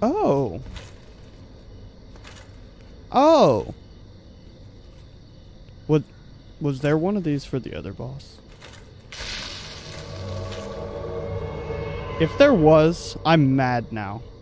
Oh. Oh. What? Was there one of these for the other boss? If there was, I'm mad now.